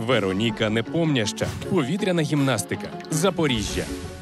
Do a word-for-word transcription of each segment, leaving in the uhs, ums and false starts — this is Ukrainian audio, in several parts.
Вероніка Непомняща. Повітряна гімнастика. Запоріжжя.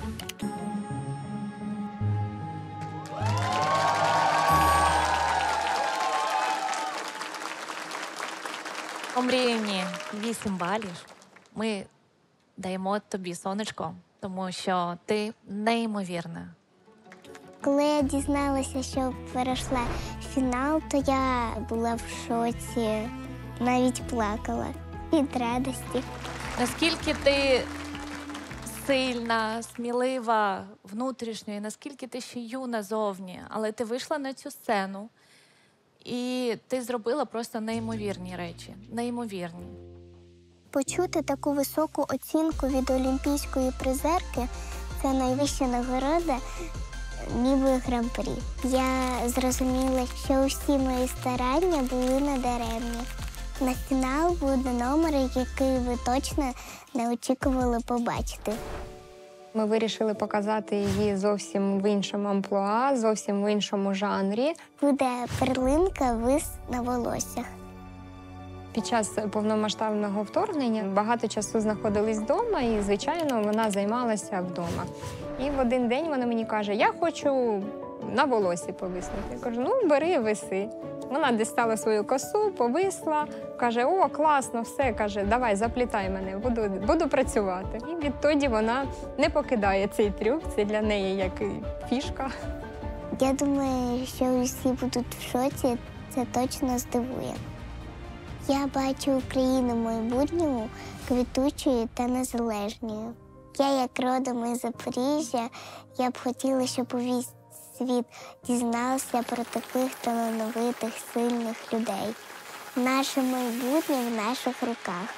Омріяні вісім балів. Ми даємо тобі, сонечко, тому що ти неймовірна. Коли я дізналася, що перейшла в фінал, то я була в шоці, навіть плакала від радості. Наскільки ти сильна, смілива внутрішньо, і наскільки ти ще юна зовні, але ти вийшла на цю сцену, і ти зробила просто неймовірні речі. Неймовірні. Почути таку високу оцінку від олімпійської призерки – це найвища нагорода, ніби гран-прі. Я зрозуміла, що усі мої старання були надаремні. На фінал буде номер, який ви точно не очікували побачити. Ми вирішили показати її зовсім в іншому амплуа, зовсім в іншому жанрі. Буде перлинка вис на волоссях. Під час повномасштабного вторгнення багато часу знаходились вдома, і, звичайно, вона займалася вдома. І в один день вона мені каже, я хочу на волосі повиснути. Я кажу, ну, бери, виси. Вона дістала свою косу, повисла, каже, о, класно, все, каже, давай, заплітай мене, буду, буду працювати. І відтоді вона не покидає цей трюк, це для неї як фішка. Я думаю, що усі будуть в шоці, це точно здивує. Я бачу Україну майбутньому квітучою та незалежною. Я, як родом із Запоріжжя, я б хотіла, щоб увесь світ дізнався про таких талановитих, сильних людей. Наше майбутнє в наших руках.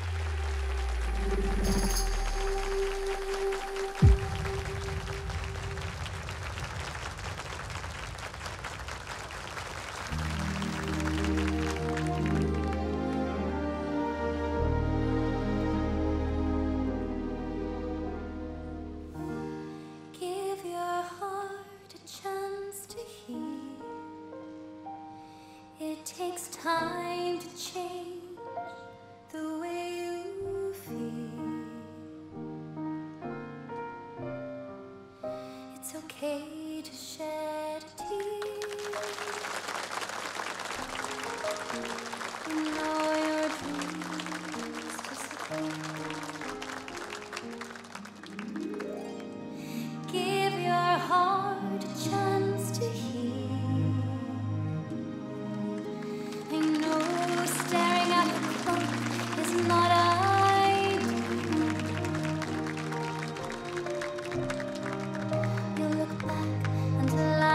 It takes time to change the way you feel. It's okay to shed a tear. You know your dreams disappear. Give your heart a chance to heal. Staring at the clock is not ideal. You look back and laugh.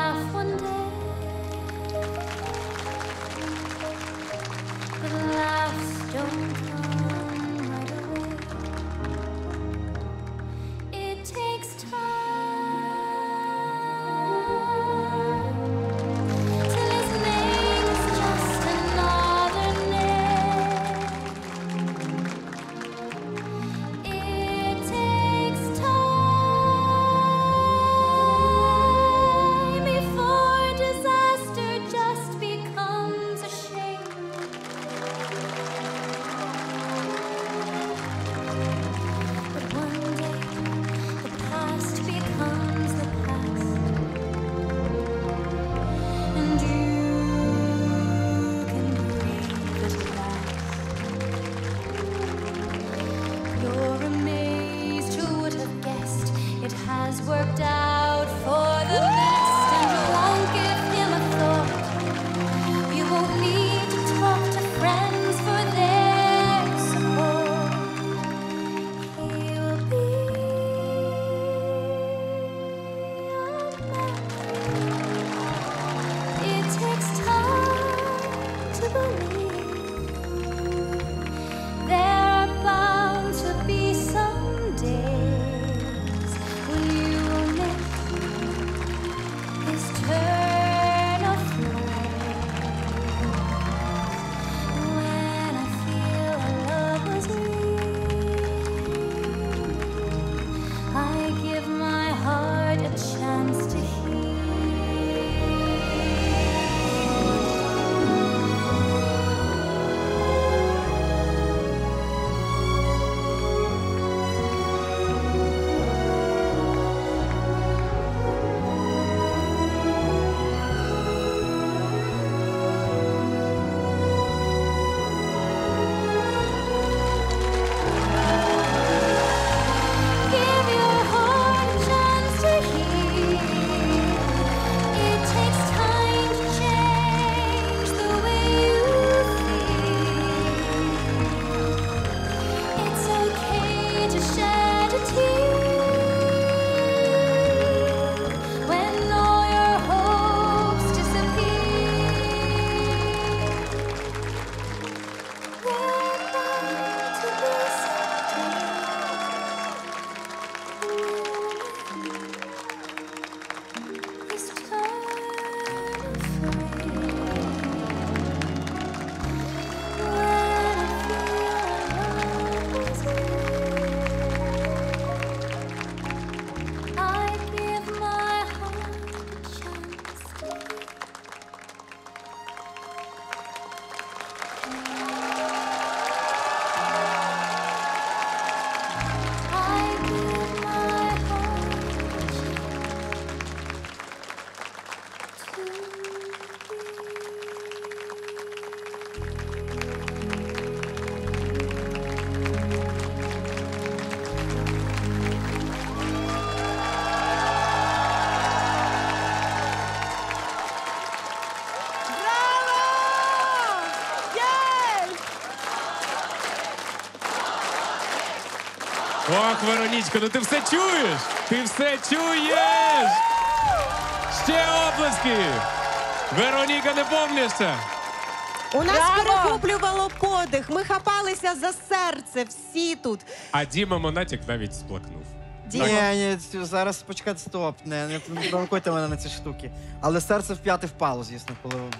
Ох, Веронічко, ну ти все чуєш! Ти все чуєш! Ще оплески! Вероніка Непомняща! У нас Браво! перехоплювало подих. Ми хапалися за серце всі тут. А Діма Монатік навіть сплакнув. Діма. Ні, ні, цю- зараз почекайте, стоп. Не, не, не провокуйте мене на ці штуки. Але серце в п'яти впало, звісно, коли. ви-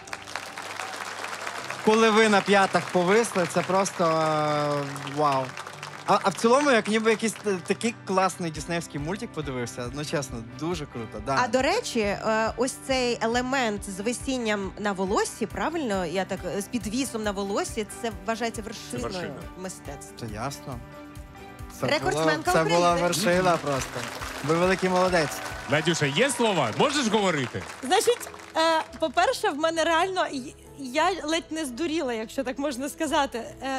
Коли ви на п'ятах повисли, це просто е, вау. А, а в цілому, як ніби якийсь т- такий класний діснеївський мультик подивився, ну чесно, дуже круто. Да. А до речі, е, ось цей елемент з висінням на волоссі, правильно? Я так е, з підвісом на волоссі, це вважається вершиною вершина. мистецтва. Це ясно. Це Рекордсменка була, це була України. вершина просто. Ви великий молодець. Надюша, є слова? Можеш говорити? Значить, е, по-перше, в мене реально й- я ледь не здуріла, якщо так можна сказати. Е,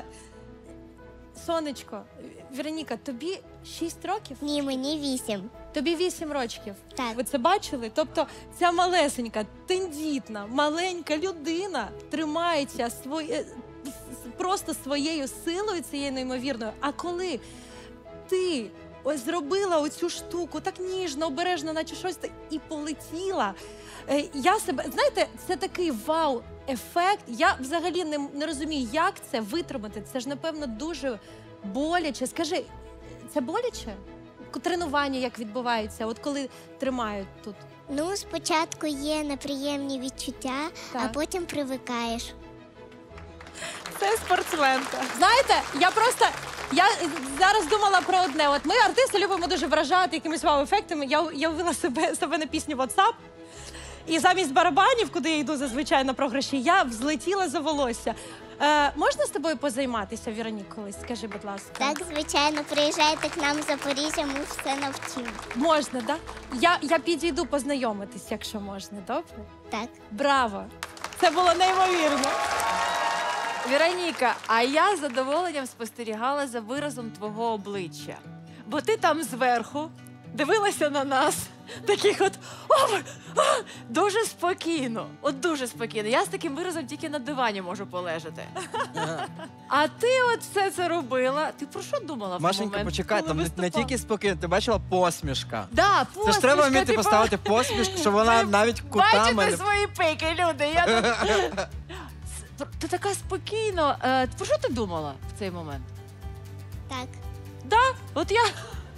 сонечко, Вероніка, тобі шість років? Ні, мені вісім. Тобі вісім років. Так. Ви це бачили? Тобто ця малесенька, тендітна, маленька людина тримається своє, просто своєю силою, цією неймовірною. А коли ти ось зробила оцю штуку так ніжно, обережно, наче щось, та- і полетіла, е, я себе, знаєте, це такий вау-ефект. Я взагалі не, не розумію, як це витримати. Це ж, напевно, дуже боляче. Скажи, це боляче? Тренування як відбувається, от коли тримають тут? Ну, спочатку є неприємні відчуття, а Так. потім привикаєш. Це спортсменка. Знаєте, я просто я зараз думала про одне. От ми, артисти, любимо дуже вражати якимись вау-ефектами. Я уявила себе, себе на пісню WhatsApp. І замість барабанів, куди я йду зазвичай на програші, я взлетіла за волосся. Е, можна з тобою позайматися, Веронік, колись? Скажи, будь ласка. Так, звичайно, приїжджайте к нам в Запоріжжя, ми все навчимо. Можна, так? Да? Я, я підійду познайомитись, якщо можна, добре? Так. Браво! Це було неймовірно. Вероніка, а я з задоволенням спостерігала за виразом твого обличчя. Бо ти там зверху дивилася на нас, таких от о, ви- а, дуже спокійно, от дуже спокійно. Я з таким виразом тільки на дивані можу полежати. А ти от все це робила. Ти про що думала в той Машенька, момент, почекай, коли там не, не виступала? тільки спокійно, ти бачила посмішка. Да, Це ж треба посмішка, вміти типу, поставити посмішку, щоб вона ви навіть кутами. Бачите не- свої пики, люди. Я тут... Ти така спокійно. Е, Про що ти думала в цей момент? Так. От я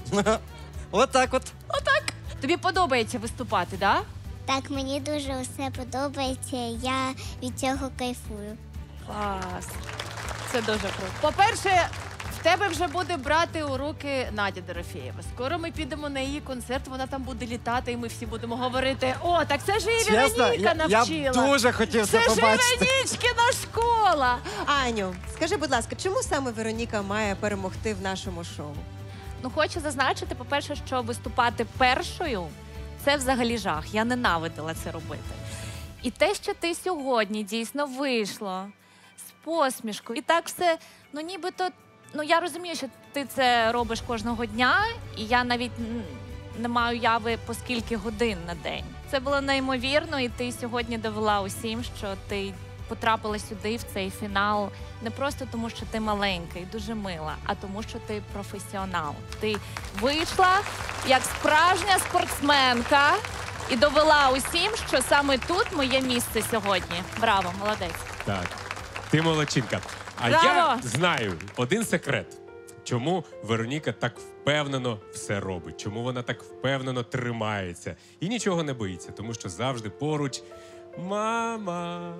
От так от. тобі подобається виступати, да? Так, мені дуже все подобається, я від цього кайфую. Клас. Це дуже круто. По-перше, в тебе вже буде брати у руки Надя Дорофєєва. Скоро ми підемо на її концерт, вона там буде літати, і ми всі будемо говорити: о, так це ж її Чесно, Вероніка я, я навчила. б дуже хотів це, Це ж побачити. Веронічкина школа. Аню, скажи, будь ласка, чому саме Вероніка має перемогти в нашому шоу? Ну, хочу зазначити, по-перше, що виступати першою – це взагалі жах. Я ненавидила це робити. І те, що ти сьогодні дійсно вийшла з посмішкою, і так все, ну нібито, ну я розумію, що ти це робиш кожного дня, і я навіть м, не маю уяви, по скільки годин на день. Це було неймовірно, і ти сьогодні довела усім, що ти потрапила сюди, в цей фінал, не просто тому, що ти маленька і дуже мила, а тому, що ти професіонал. Ти вийшла як справжня спортсменка і довела усім, що саме тут моє місце сьогодні. Браво, молодець. Так. Ти молодчинка. А Браво! я знаю один секрет. Чому Вероніка так впевнено все робить? Чому вона так впевнено тримається і нічого не боїться? Тому що завжди поруч мама.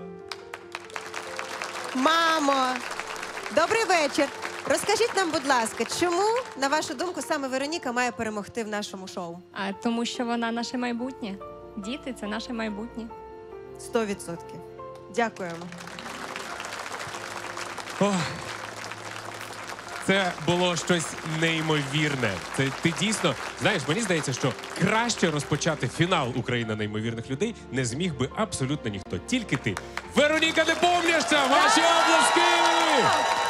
Мамо, добрий вечір. Розкажіть нам, будь ласка, чому, на вашу думку, саме Вероніка має перемогти в нашому шоу? А тому, що вона наше майбутнє. Діти це наше майбутнє. Сто відсотків. Дякуємо. Ох. Це було щось неймовірне. Це ти дійсно знаєш, мені здається, що краще розпочати фінал Україна неймовірних людей не зміг би абсолютно ніхто. Тільки ти. Вероніка Непомняща! Ваші обласки!